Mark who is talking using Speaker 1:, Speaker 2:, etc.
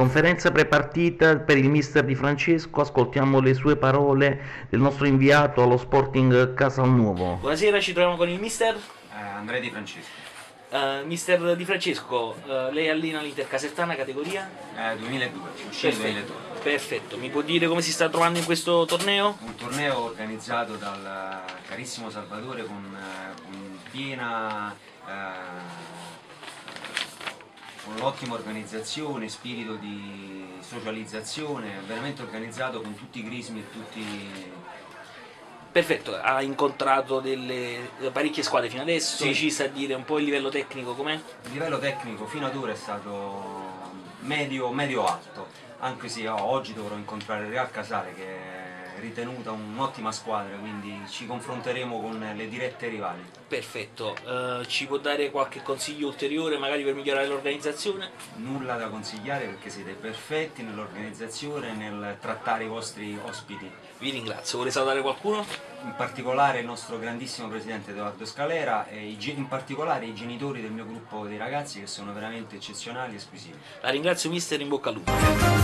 Speaker 1: Conferenza prepartita per il mister Di Francesco, ascoltiamo le sue parole del nostro inviato allo Sporting Casalnuovo.
Speaker 2: Buonasera, ci troviamo con il mister.
Speaker 3: Andrea Di Francesco.
Speaker 2: Mister Di Francesco, lei allena l'Inter Casertana, categoria?
Speaker 3: 2002, uscito 2002.
Speaker 2: Perfetto, mi può dire come si sta trovando in questo torneo?
Speaker 3: Un torneo organizzato dal carissimo Salvatore con piena, con l'ottima organizzazione, spirito di socializzazione, veramente organizzato con tutti i crismi e tutti...
Speaker 2: Perfetto, ha incontrato parecchie squadre fino adesso,
Speaker 3: Sì.
Speaker 2: ci sa dire un po' il livello tecnico com'è?
Speaker 3: Il livello tecnico fino ad ora è stato medio-alto, anche se oggi dovrò incontrare il Real Casale, che è ritenuta un'ottima squadra, quindi ci confronteremo con le dirette rivali.
Speaker 2: Perfetto, ci può dare qualche consiglio ulteriore magari per migliorare l'organizzazione?
Speaker 3: Nulla da consigliare perché siete perfetti nell'organizzazione e nel trattare i vostri ospiti.
Speaker 2: Vi ringrazio, vuole salutare qualcuno?
Speaker 3: In particolare il nostro grandissimo presidente Edoardo Scalera e in particolare i genitori del mio gruppo dei ragazzi, che sono veramente eccezionali e squisiti.
Speaker 2: La ringrazio mister, in bocca al lupo.